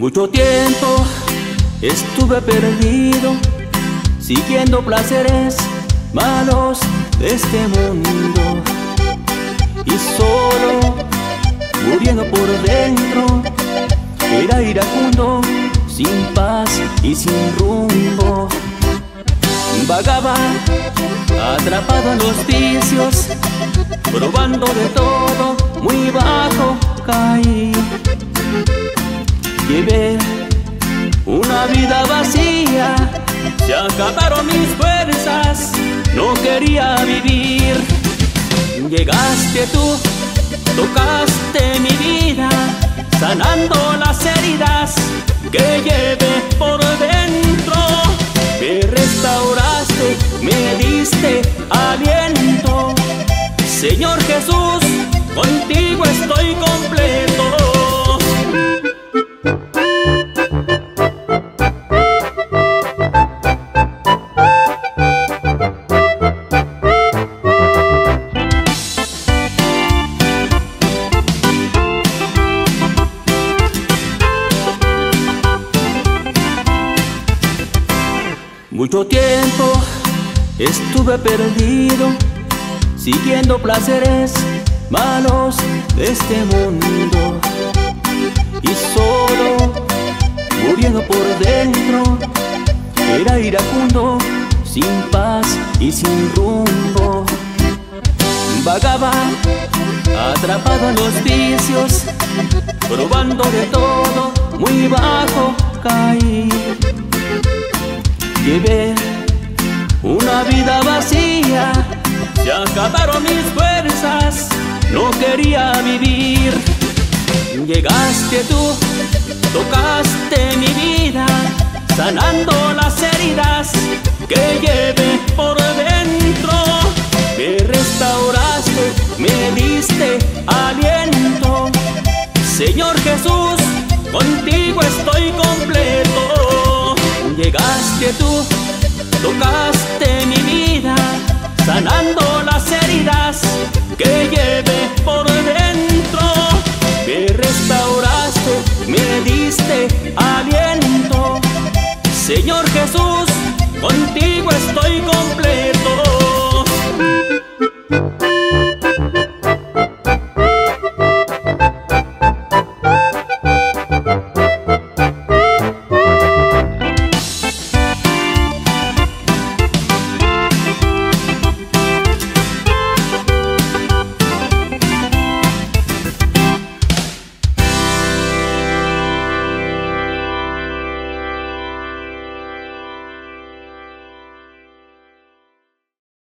Mucho tiempo estuve perdido, siguiendo placeres malos de este mundo, y solo, muriendo por dentro, era iracundo, sin paz y sin rumbo. Vagaba, atrapado en los vicios, probando de todo, muy bajo caí. Llevé una vida vacía, se acabaron mis fuerzas, no quería vivir. Llegaste tú, tocaste mi vida, sanando las heridas que llevé por dentro. Me restauraste, me diste aliento. Señor Jesús, contigo estoy completo. Mucho tiempo estuve perdido, siguiendo placeres malos de este mundo, y solo, muriendo por dentro, era iracundo, sin paz y sin rumbo. Vagaba, atrapado en los vicios, probando de todo, muy bajo caí. Llevé una vida vacía, se acabaron mis fuerzas, no quería vivir. Llegaste tú, tocaste mi vida, sanando las heridas que llevé por dentro. Me restauraste, me diste aliento. Señor Jesús, contigo estoy completo. Llegaste tú, tocaste mi vida, sanando las heridas